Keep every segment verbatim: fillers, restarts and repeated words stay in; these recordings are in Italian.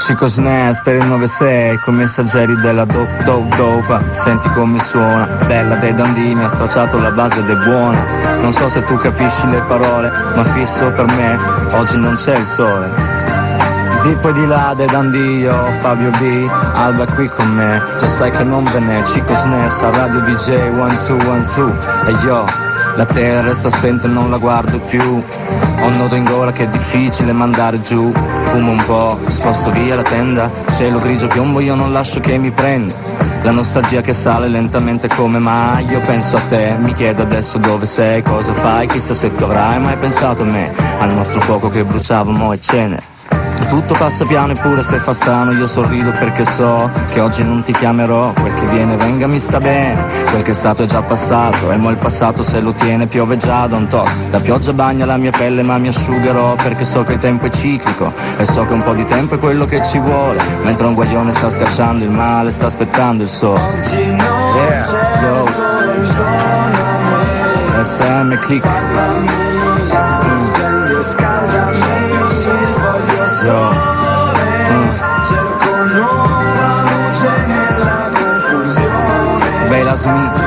Chico Snaz per il nove sei, con messaggeri della dope dope dopa. Senti come suona, bella dei Dundee, mi ha stracciato la base ed è buona. Non so se tu capisci le parole, ma fisso per me, oggi non c'è il sole. Di poi di là dei Dundee, io, Fabio B, Alba qui con me. Già sai che non ve n'è, Chico Snaz a radio D J one two one two. E io, la terra resta spenta e non la guardo più. Ho un nodo in gola che è difficile mandare giù. Fumo un po', sposto via la tenda. Cielo grigio piombo, io non lascio che mi prenda. La nostalgia che sale lentamente come mai. Io penso a te, mi chiedo adesso dove sei, cosa fai. Chissà se tu avrai mai pensato a me, al nostro fuoco che bruciava mo' e cenere. Tutto passa piano eppure se fa strano io sorrido perché so che oggi non ti chiamerò. Quel che viene venga mi sta bene, quel che è stato è già passato e mo' il passato se lo tiene piove già da un tot. La pioggia bagna la mia pelle ma mi asciugherò perché so che il tempo è ciclico e so che un po' di tempo è quello che ci vuole. Mentre un guaglione sta scacciando il male, sta aspettando il sole. Oggi non Yeah, c'è yo. sole intorno a me. S M click. Salvami, splendi e scaldami, voglio sole, cerco nuova luce nella confusione. Bella Smith.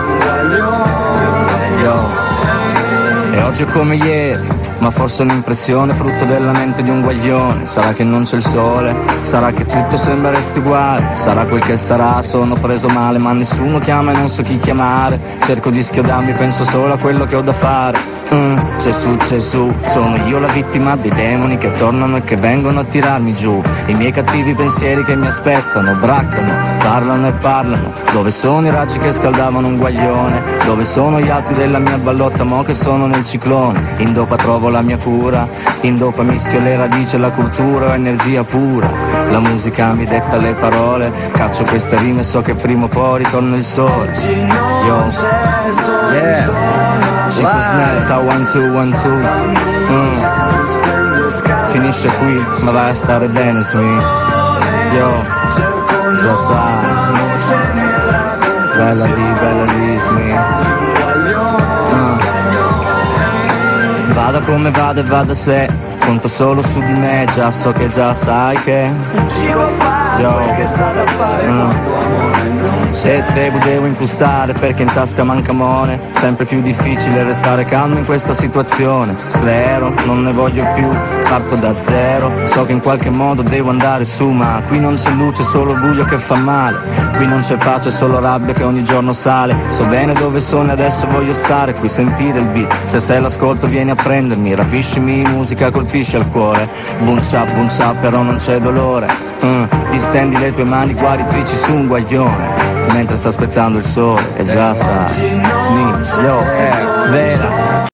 Yo. E oggi è come ieri, ma forse un'impressione frutto della mente di un guaglione. Sarà che non c'è il sole, sarà che tutto sembra resti uguale. Sarà quel che sarà, sono preso male ma nessuno chiama e non so chi chiamare. Cerco di schiodarmi, penso solo a quello che ho da fare. Mm, Gesù, Gesù, sono io la vittima dei demoni che tornano e che vengono a tirarmi giù. I miei cattivi pensieri che mi aspettano, braccano, parlano e parlano. Dove sono i raggi che scaldavano un guaglione? Dove sono gli altri della mia ballotta mo' che sono nel ciclone? In dopa trovo la mia cura, in dopa mischio le radici e la cultura, ho energia pura. La musica mi detta le parole, caccio queste rime e so che prima o poi ritorna il sole. Oggi non Yo. c'è sole Yeah. intorno a me. Chico Snaz a one two one two. Mm. Splendi e scaldami, Finisce qui, ma vai a stare bene su me. Yo, cerco già sai, luce nella bella lì, bella lì, Smith. Ah. Vada come vada e vada se, conto solo su di me, già so che già sai che ci può fare Yo. quel che sa da fare Mm. quando amore non c'è. se devo devo impostare perché in tasca manca money. Sempre più difficile restare calmo in questa situazione. Sclero, non ne voglio più, parto da zero. So che in qualche modo devo andare su, ma qui non c'è luce, solo buio che fa male. Qui non c'è pace, solo rabbia che ogni giorno sale. So bene dove sono e adesso voglio stare qui, sentire il beat. Se sei l'ascolto vieni a prendermi, rapiscimi, musica colpisce al cuore. Boom chap, boom chap, però non c'è dolore. Mm, distendi le tue mani guaritrici su un guaglione mentre sta aspettando il sole e già sa, Smith, yo, è vera.